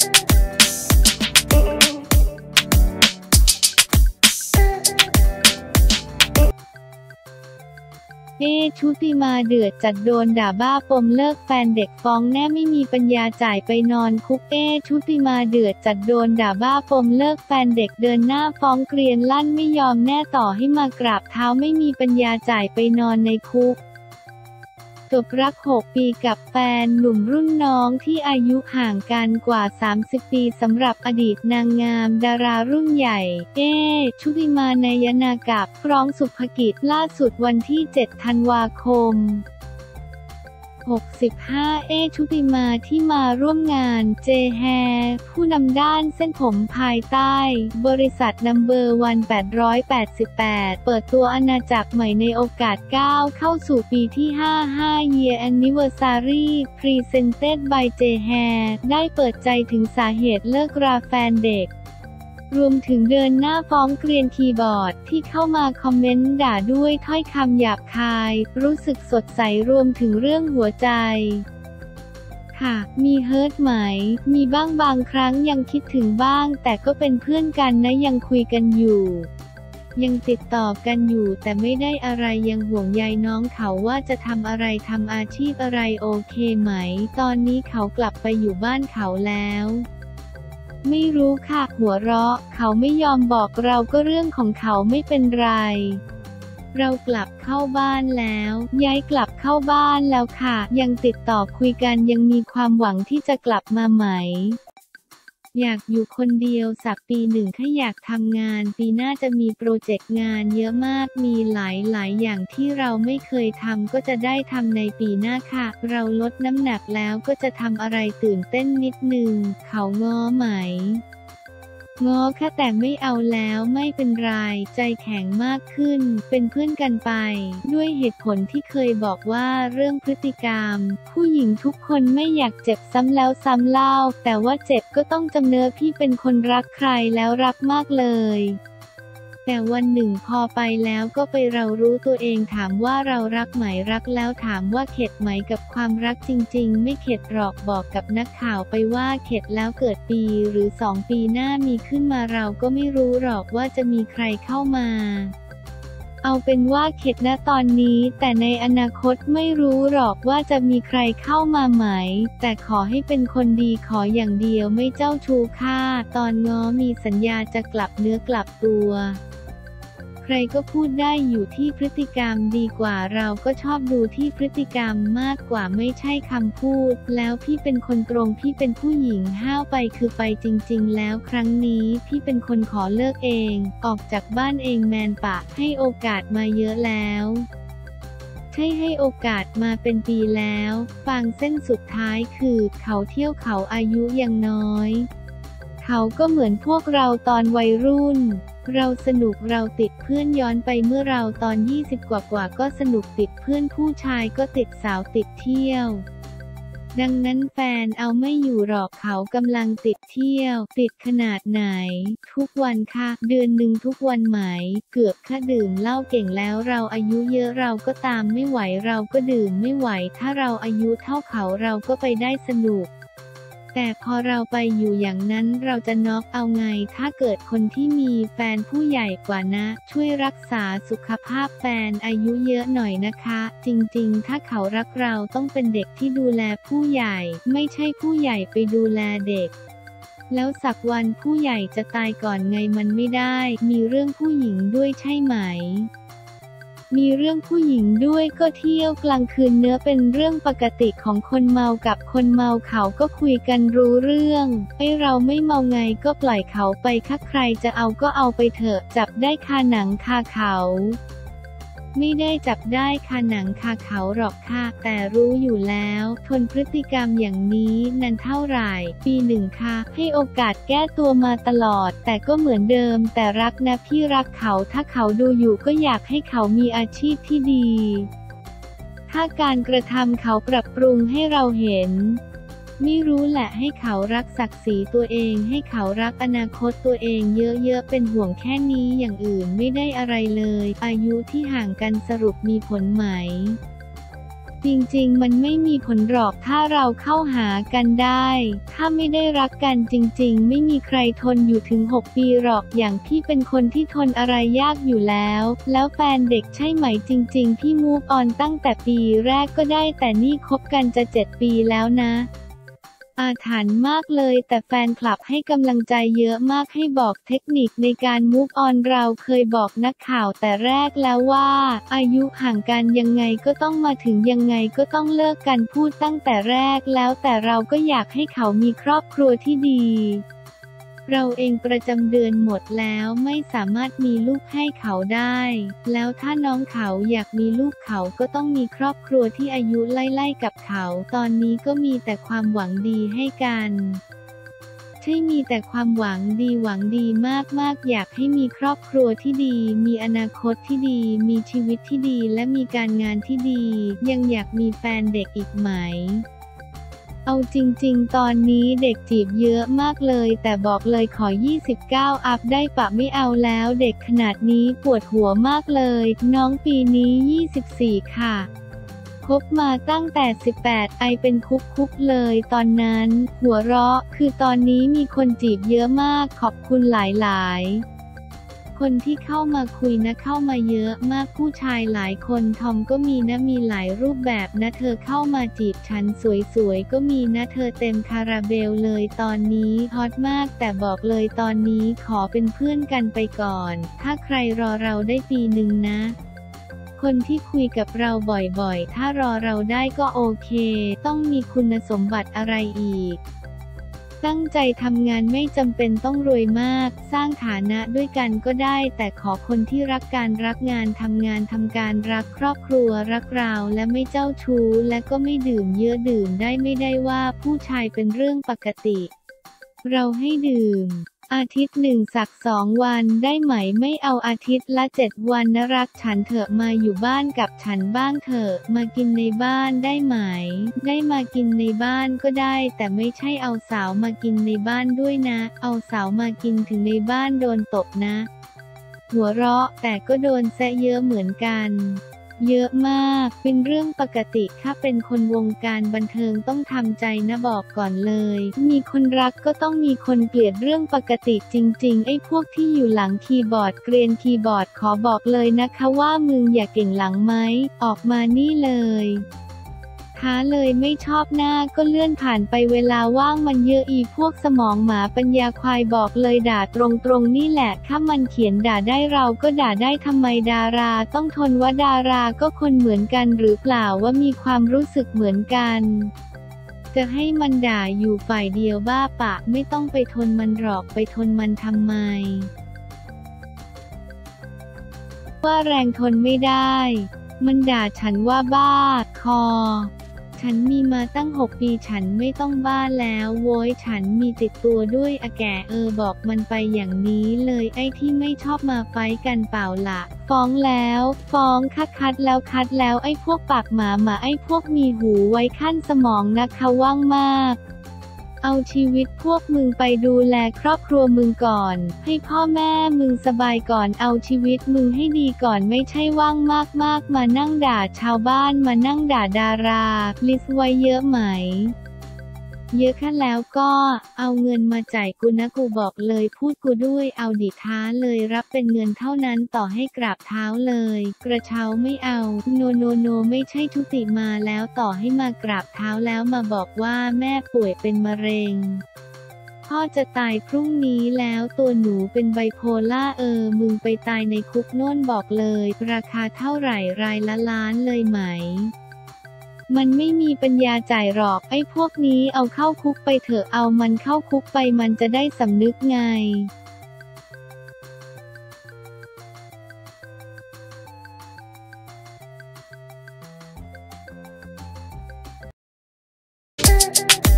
ชุติมาเดือดจัดโดนด่าบ้าปมเลิกแฟนเด็กฟ้องแน่ไม่มีปัญญาจ่ายไปนอนคุกชุติมาเดือดจัดโดนด่าบ้าปมเลิกแฟนเด็กเดินหน้าฟ้องเกรียนลั่นไม่ยอมแน่ต่อให้มากราบเท้าไม่มีปัญญาจ่ายไปนอนในคุกจบรัก6 ปีกับแฟนหนุ่มรุ่นน้องที่อายุห่างกันกว่า30 ปีสำหรับอดีตนางงามดารารุ่นใหญ่ชุติมานายนากับร้องสุภกิจล่าสุดวันที่7 ธันวาคม65ชุติมาที่มาร่วมงานเจแฮร์ผู้นำด้านเส้นผมภายใต้บริษัทนัมเบอร์วัน888เปิดตัวอาณาจักรใหม่ในโอกาสก้าวเข้าสู่ปีที่5 Year Anniversary Presented by เจแฮร์ได้เปิดใจถึงสาเหตุเลิกราแฟนเด็กรวมถึงเดินหน้าฟ้องเกรียนคีย์บอร์ดที่เข้ามาคอมเมนต์ด่าด้วยถ้อยคำหยาบคายรู้สึกสดใสรวมถึงเรื่องหัวใจค่ะมีเฮิร์ตไหมมีบ้างบางครั้งยังคิดถึงบ้างแต่ก็เป็นเพื่อนกันนะยังคุยกันอยู่ยังติดต่อกันอยู่แต่ไม่ได้อะไรยังห่วงใยน้องเขาว่าจะทำอะไรทำอาชีพอะไรโอเคไหมตอนนี้เขากลับไปอยู่บ้านเขาแล้วไม่รู้ค่ะหัวเราะเขาไม่ยอมบอกเราก็เรื่องของเขาไม่เป็นไรเรากลับเข้าบ้านแล้วย้ายกลับเข้าบ้านแล้วค่ะยังติดต่อคุยกันยังมีความหวังที่จะกลับมาไหมอยากอยู่คนเดียวสักปีหนึ่งแค่อยากทำงานปีหน้าจะมีโปรเจกต์งานเยอะมากมีหลายอย่างที่เราไม่เคยทำก็จะได้ทำในปีหน้าค่ะเราลดน้ำหนักแล้วก็จะทำอะไรตื่นเต้นนิดนึงเขาง้อไหมง้อแค่แต่ไม่เอาแล้วไม่เป็นไรใจแข็งมากขึ้นเป็นเพื่อนกันไปด้วยเหตุผลที่เคยบอกว่าเรื่องพฤติกรรมผู้หญิงทุกคนไม่อยากเจ็บซ้ำแล้วซ้ำเล่าแต่ว่าเจ็บก็ต้องจำเนื้อพี่เป็นคนรักใครแล้วรักมากเลยแต่วันหนึ่งพอไปแล้วก็ไปเรารู้ตัวเองถามว่าเรารักไหมรักแล้วถามว่าเข็ดไหมกับความรักจริงๆไม่เข็ดหรอกบอกกับนักข่าวไปว่าเข็ดแล้วเกิดปีหรือ2 ปีหน้ามีขึ้นมาเราก็ไม่รู้หรอกว่าจะมีใครเข้ามาเอาเป็นว่าเข็ดนะตอนนี้แต่ในอนาคตไม่รู้หรอกว่าจะมีใครเข้ามาไหมแต่ขอให้เป็นคนดีขออย่างเดียวไม่เจ้าชู้ค่ะตอนง้อมีสัญญาจะกลับเนื้อกลับตัวใครก็พูดได้อยู่ที่พฤติกรรมดีกว่าเราก็ชอบดูที่พฤติกรรมมากกว่าไม่ใช่คำพูดแล้วพี่เป็นคนตรงพี่เป็นผู้หญิงห้าวไปคือไปจริงๆแล้วครั้งนี้พี่เป็นคนขอเลิกเองออกจากบ้านเองแมนปะให้โอกาสมาเยอะแล้วใช่ให้โอกาสมาเป็นปีแล้วฟังเส้นสุดท้ายคือเขาเที่ยวเขาอายุยังน้อยเขาก็เหมือนพวกเราตอนวัยรุ่นเราสนุกเราติดเพื่อนย้อนไปเมื่อเราตอน20กว่าก็สนุกติดเพื่อนผู้ชายก็ติดสาวติดเที่ยวดังนั้นแฟนเอาไม่อยู่หรอกเขากำลังติดเที่ยวติดขนาดไหนทุกวันค่ะเดือนหนึ่งทุกวันไหมเกือบค่ะดื่มเหล้าเก่งแล้วเราอายุเยอะเราก็ตามไม่ไหวเราก็ดื่มไม่ไหวถ้าเราอายุเท่าเขาเราก็ไปได้สนุกแต่พอเราไปอยู่อย่างนั้นเราจะน็อกเอาไงถ้าเกิดคนที่มีแฟนผู้ใหญ่กว่านะช่วยรักษาสุขภาพแฟนอายุเยอะหน่อยนะคะจริงๆถ้าเขารักเราต้องเป็นเด็กที่ดูแลผู้ใหญ่ไม่ใช่ผู้ใหญ่ไปดูแลเด็กแล้วสักวันผู้ใหญ่จะตายก่อนไงมันไม่ได้มีเรื่องผู้หญิงด้วยใช่ไหมมีเรื่องผู้หญิงด้วยก็เที่ยวกลางคืนเนื้อเป็นเรื่องปกติของคนเมากับคนเมาเขาก็คุยกันรู้เรื่องเราไม่เมาไงก็ปล่อยเขาไปค่ะใครจะเอาก็เอาไปเถอะจับได้คาหนังคาเขาไม่ได้จับได้คาหนังคาเขาหรอกค่ะแต่รู้อยู่แล้วทนพฤติกรรมอย่างนี้นานเท่าไหร่ปีหนึ่งค่ะให้โอกาสแก้ตัวมาตลอดแต่ก็เหมือนเดิมแต่รักนะพี่รักเขาถ้าเขาดูอยู่ก็อยากให้เขามีอาชีพที่ดีถ้าการกระทำเขาปรับปรุงให้เราเห็นไม่รู้แหละให้เขารักศักดิ์ศรีตัวเองให้เขารักอนาคตตัวเองเยอะๆเป็นห่วงแค่นี้อย่างอื่นไม่ได้อะไรเลยอายุที่ห่างกันสรุปมีผลไหมจริงๆมันไม่มีผลหรอกถ้าเราเข้าหากันได้ถ้าไม่ได้รักกันจริงๆไม่มีใครทนอยู่ถึง6 ปีหรอกอย่างพี่เป็นคนที่ทนอะไรยากอยู่แล้วแฟนเด็กใช่ไหมจริงๆพี่มูฟออนตั้งแต่ปีแรกก็ได้แต่นี่คบกันจะ7 ปีแล้วนะอาถรรพ์มากเลยแต่แฟนคลับให้กำลังใจเยอะมากให้บอกเทคนิคในการมูฟออนเราเคยบอกนักข่าวแต่แรกแล้วว่าอายุห่างกันยังไงก็ต้องมาถึงยังไงก็ต้องเลิกกันพูดตั้งแต่แรกแล้วแต่เราก็อยากให้เขามีครอบครัวที่ดีเราเองประจำเดือนหมดแล้วไม่สามารถมีลูกให้เขาได้แล้วถ้าน้องเขาอยากมีลูกเขาก็ต้องมีครอบครัวที่อายุไล่ๆกับเขาตอนนี้ก็มีแต่ความหวังดีให้กันใช่มีแต่ความหวังดีมากๆอยากให้มีครอบครัวที่ดีมีอนาคตที่ดีมีชีวิตที่ดีและมีการงานที่ดียังอยากมีแฟนเด็กอีกไหมเอาจริงๆตอนนี้เด็กจีบเยอะมากเลยแต่บอกเลยขอ29อัพได้ปะไม่เอาแล้วเด็กขนาดนี้ปวดหัวมากเลยน้องปีนี้24ค่ะคบมาตั้งแต่18ไอเป็นคุกเลยตอนนั้นหัวเราะคือตอนนี้มีคนจีบเยอะมากขอบคุณหลายๆคนที่เข้ามาคุยนะเข้ามาเยอะมากผู้ชายหลายคนทอมก็มีนะมีหลายรูปแบบนะเธอเข้ามาจีบฉันสวยๆก็มีนะเธอเต็มคาราเบลเลยตอนนี้ฮอตมากแต่บอกเลยตอนนี้ขอเป็นเพื่อนกันไปก่อนถ้าใครรอเราได้ปีหนึ่งนะคนที่คุยกับเราบ่อยๆถ้ารอเราได้ก็โอเคต้องมีคุณสมบัติอะไรอีกตั้งใจทำงานไม่จำเป็นต้องรวยมากสร้างฐานะด้วยกันก็ได้แต่ขอคนที่รักการรักงานทำงานทำการรักครอบครัวรักเราและไม่เจ้าชู้และก็ไม่ดื่มเยอะดื่มได้ไม่ได้ว่าผู้ชายเป็นเรื่องปกติเราให้ดื่มอาทิตย์1สัก2 วันได้ไหมไม่เอาอาทิตย์ละ7 วันนะรักฉันเถอะมาอยู่บ้านกับฉันบ้างเถอะมากินในบ้านได้ไหมได้มากินในบ้านก็ได้แต่ไม่ใช่เอาสาวมากินในบ้านด้วยนะเอาสาวมากินถึงในบ้านโดนตบนะหัวเราะแต่ก็โดนแซะเยอะเหมือนกันเยอะมากเป็นเรื่องปกติถ้าเป็นคนวงการบันเทิงต้องทำใจนะบอกก่อนเลยมีคนรักก็ต้องมีคนเกลียดเรื่องปกติจริงๆไอ้พวกที่อยู่หลังคีย์บอร์ดเกรียนคีย์บอร์ดขอบอกเลยนะคะว่ามึงอย่าเก่งหลังไหมออกมานี่เลยท้าเลยไม่ชอบหน้าก็เลื่อนผ่านไปเวลาว่างมันเยอะอีพวกสมองหมาปัญญาควายบอกเลยด่าตรงๆนี่แหละถ้ามันเขียนด่าได้เราก็ด่าได้ทำไมดาราต้องทนว่าดาราก็คนเหมือนกันหรือเปล่าว่ามีความรู้สึกเหมือนกันจะให้มันด่าอยู่ฝ่ายเดียวบ้าปะไม่ต้องไปทนมันหรอกไปทนมันทำไมว่าแรงทนไม่ได้มันด่าฉันว่าบ้าคอฉันมีมาตั้ง6 ปีฉันไม่ต้องบ้าแล้วโว้ยฉันมีติดตัวด้วยอะแกบอกมันไปอย่างนี้เลยไอ้ที่ไม่ชอบมาไฟกันเปล่าละฟ้องแล้วฟ้องคัดแล้วไอ้พวกปากหมาไอ้พวกมีหูไว้ขั้นสมองนะคะว่างมากเอาชีวิตพวกมึงไปดูแลครอบครัวมึงก่อนให้พ่อแม่มึงสบายก่อนเอาชีวิตมึงให้ดีก่อนไม่ใช่ว่างมากมานั่งด่าชาวบ้านมานั่งด่าดาราลิสต์ไว้เยอะไหมเยอะแค่แล้วก็เอาเงินมาจ่ายกูนะกูบอกเลยพูดกูด้วยเอาดิท้าเลยรับเป็นเงินเท่านั้นต่อให้กราบเท้าเลยกระเช้าไม่เอาโนไม่ใช่ทุติมาแล้วต่อให้มากราบเท้าแล้วมาบอกว่าแม่ป่วยเป็นมะเร็งพ่อจะตายพรุ่งนี้แล้วตัวหนูเป็นไบโพล่ามึงไปตายในคุกโน่นบอกเลยราคาเท่าไหร่รายละล้านเลยไหมมันไม่มีปัญญาจ่ายหรอกไอ้พวกนี้เอาเข้าคุกไปเถอะเอามันเข้าคุกไปมันจะได้สำนึกไง